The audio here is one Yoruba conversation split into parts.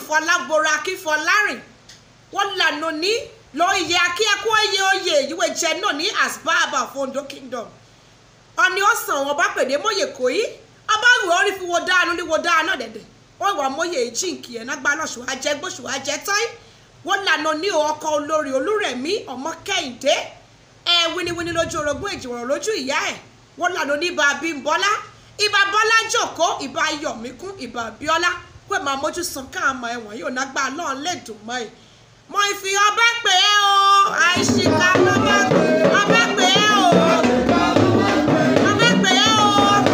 Fọlábora kí Fọlárìn wọ́n lànà ní lọ iye akíyẹkú oyè ìwé jẹ náà ní asbaba of Ondo Kingdom ọni ọ̀sán wọn bá pèdé mọ́yè kò yí ọba rò orí fi wo dáa ní wo dáa náà dẹ̀dẹ̀ ó wà mọ́yè jíǹkì ẹ̀ náà gbaná ṣùgbọ́n ajẹ́ gbó ṣùgbọ́n ajẹ́ tán wọ́n lànà ní ọkọ̀ olórí Olúrẹ̀mí ọmọ Kẹ́hìndé wíníwíní lójú orogún èjìwọ̀n lójú ìyá ẹ̀ wọ́n lànà ní ibà Bímbọ́lá ibà Bọ́lá Jòkó ibà Yọ̀míkún ibà Bíọ́lá pé màá mójú san káàmọ́ ẹ̀wọ̀n yóò nágbà náà lè dùn mọ́ ẹ̀ mo ìfi ọbẹ̀ pé o àìsíkà ọbẹ̀ pé o ọbẹ̀ pé o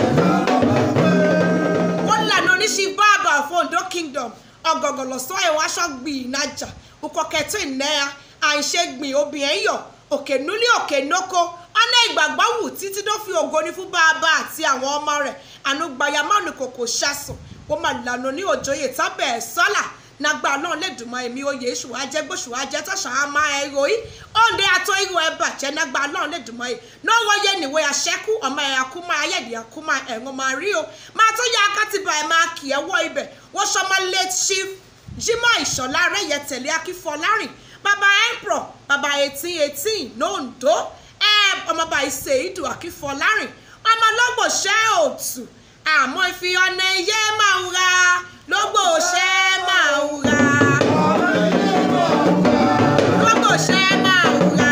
wọ́n lànà oníṣì bàbà of Ondo Kingdom ọgọ̀gọ̀ lọ́sọ́ ẹ̀wọ̀n aṣọ gbìn ìnájà ukọ̀ kẹtù ìnáyà àìṣe gbìn obìnrin yọ̀ òkè núlé òkè nókó ọ̀nà ìgbàgbọ́ wù títí tó fi ògo ní fún bàbá àti àwọn ọmọ rẹ̀ ànúgbàyà mánu kòkò ṣàṣùn wọ́n máa lànà ní òjòyè tábẹ̀ sọ́là nàgbà náà lè dùnmọ́ èmi oyè èṣù ajẹ́ gbóṣù ajẹ́ tọ́ṣà á máa ẹ̀rọ yìí òǹdè àtọ́ ìrò ẹ̀ bàjẹ́ nàgbà náà lè dùnmọ́ yìí náwó yẹ nìwé àṣẹ́kù ọmọ ẹ̀ àkúmọ̀ ayẹ̀dẹ̀ àkúmọ̀ ẹ̀rọ máa rí o máa tó yá akátìbà ẹ̀ máa kì ẹ́ wọ ibẹ̀ wọ́n ṣọmọ late chief Jimoh Ìṣọ̀lá Rẹ́yẹ tẹ̀lé Akífọlárìn bàbá emperor bàbá 1818 l'Ondo ọmọọba ìṣe ìdù Akífọlárìn ọmọ lọ́gbọ̀ṣẹ́ òtù àmọ́ ìfi ọ̀nà iye máa ń ra lọ́gbọ̀ṣẹ́ máa ń ra lọ́gbọ̀ṣẹ́ máa ń ra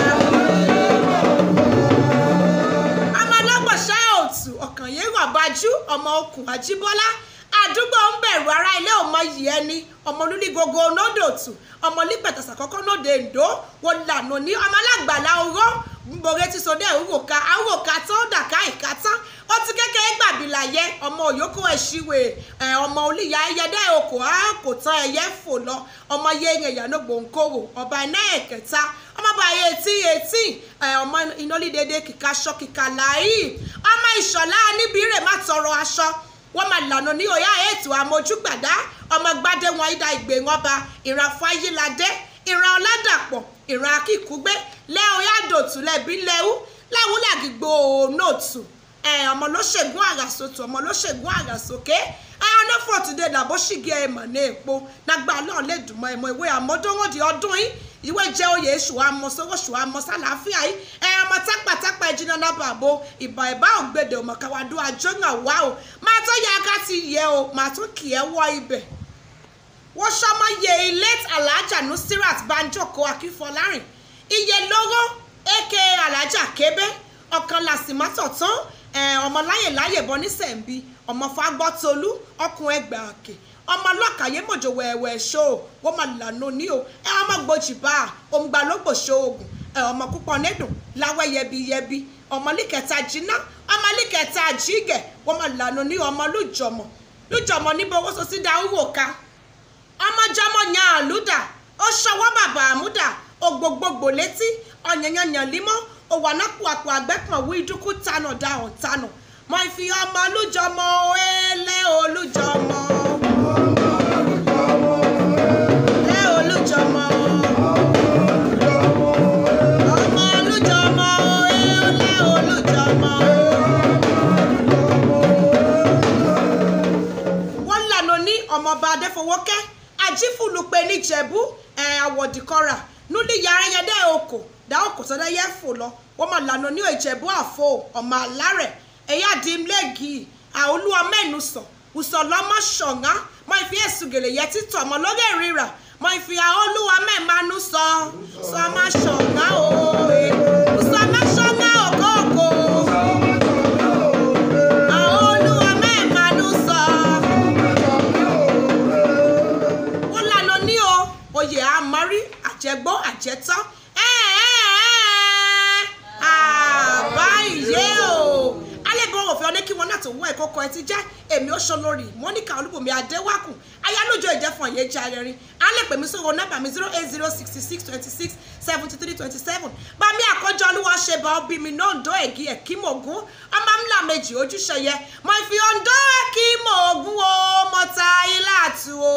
ọmọ lọ́gbọ̀ṣẹ́ òtù ọ̀kàn yẹn wà bájú ọmọ okùn Àjíbọ́lá àdúgbò ń bẹ̀rù ara ilé ọmọ yìí ẹni ọmọ olúli gogo nódòtù ọmọ lípẹ̀tàsà kọ́kọ́ nóde Ǹdó wọn lànà ní ọmọ alágbàlá oró gbòòrè tí sọdẹ àwòká tó dàka ìka tán ó ti kékeré gbàbílà yẹ ọmọ òyòkó ẹ̀ṣíwè ọmọ olíyà ẹyẹdẹ okò kò tán ẹyẹ fò lọ ọmọ yẹn ìyànà gbòǹkòrò ọba iná ẹ̀kẹta ọmọọba 1818 ọmọ inólídéédé kíkà aṣọ kíkà láàyè ọmọ Ìṣọ̀lá níbi rẹ̀ má tọrọ aṣọ wọ́n máa lànà ní ọ̀yá ètò àmójúgbàdá ọmọ gbádé wọn ìdá ìgbéwọ́ba ìran Fáyíládé ìran Ọládàpọ̀ ìran Akíkúgbé lẹ́hìn yàdòtù lẹ́bí lẹ́hù láwùlẹ̀ àgbègbè ònòtù ọmọ ló ṣègùn àràsòtò ọmọ ló ṣègùn àràsòkè ọ̀nà fọ̀túndé làbó ṣìgì ẹ̀mọ̀ ní èpo nàgbà náà lè dùnmọ́ ẹ̀mọ ìwé àmọ́dọ́wọ́dì ọdún yìí ìwé jẹ́ oyè èṣù àmọ́sọ́wọ́ṣù àmọ́sálàáfíà yìí ọmọ tápàtápà ẹ̀jìnà náà bàbò ìbà ìbá ògbèdè ọmọ kàwádó àjọyàn wá o máa tó yẹ ká ti yẹ o máa tún kì ẹ́ wọ ibẹ̀ wọ́n ṣọmọ yẹ late Alhaja Nusirat Banjoko Akífọlárìn iye lóró aka Alhaja Kébé ọ̀kan làsìmọ́tọ̀ tán ọmọ láyè bọ́ ní sẹ̀ǹbì ọmọ Fagbọ́tolú ọkùn Ẹgbàákè ọmọ lọ́kàyé mọ̀jọ̀ wẹ̀ẹ̀wẹ̀ ṣó wọ́n máa lànà ní o ọmọ gbòjì bá òǹgbà ló gbò ṣoògùn ọmọ púpọ̀ nẹ́dùn láwẹ́ yẹbiyẹbi ọmọ líkẹta jiná ọmọ líkẹta jígẹ̀ wọ́n máa lànà ní ọmọ lújọmọ níbo owó sọ sí dáwúwò ká ọmọ jọmọ yan àlúdà ó ṣọwọ́ bàbá àmúdà ògbógbògbò létí ọ̀yànyànyàn límọ́ òwànápò àpò àgbẹ̀pọ̀n wí dúkú tánà dáhùn tánà mọ ìfi ọmọ olújọmọ ẹlẹ́ olújọmọ lẹ́ olújọmọ ọmọ olújọmọ ẹlẹ́ olújọmọ. wọ́n lànà ní ọmọọba Adéfowókẹ́ Ajífúlùpẹ̀ níjẹ̀bú àwọ̀dìkọ́ra núlí yàrá yẹn dẹ́ okò dá okò sọ́dọ̀ yẹ fò lọ wọ́n máa lànà ní Ìjẹ̀bú Àfò ọmọ alárẹ̀ ẹ̀yà dìmlẹ́gì àolúwa mẹ́nu sọ ùsọ̀lọ́mọ ṣọ̀ngá mọ ìfi ẹ̀sùn gèlè yẹ títọ̀ ọmọ lórí ìrírà mọ ìfi àolúwa mẹ́ẹ̀mánú sọ ọmọ ṣọ̀ngá òye ùsọ̀mọ ṣọ̀ngá òkòòkò àolúwa mẹ́ẹ̀mánú sọ. wọ́n lànà ní oyè àmọ́rí àjẹgbó àjẹtán àbáyé o alẹ́bọ̀ òfin ọdẹ kí wọn náà tó wọ ẹ̀kọ́kọ́ ẹ ti jẹ́ èmi ó ṣolórí Monica Olúbùnmi Adéwákùn ayálójó ìjẹ́fọ̀n yẹn jẹ́ arẹrin alẹ́ pèmí sọ̀rọ̀ nọ́mbà mi 08066262727 bàmí àkọ́jọ olúwa ṣe bá ọ bí mi náà ń dó ẹ̀gí ẹ̀kímọ̀gún ọmọ ńlá méjì ojúṣe yẹ mọ ìfi ọ̀ǹdọ́ ẹ̀kímọ̀gún o mọ̀ta ilé àtúwò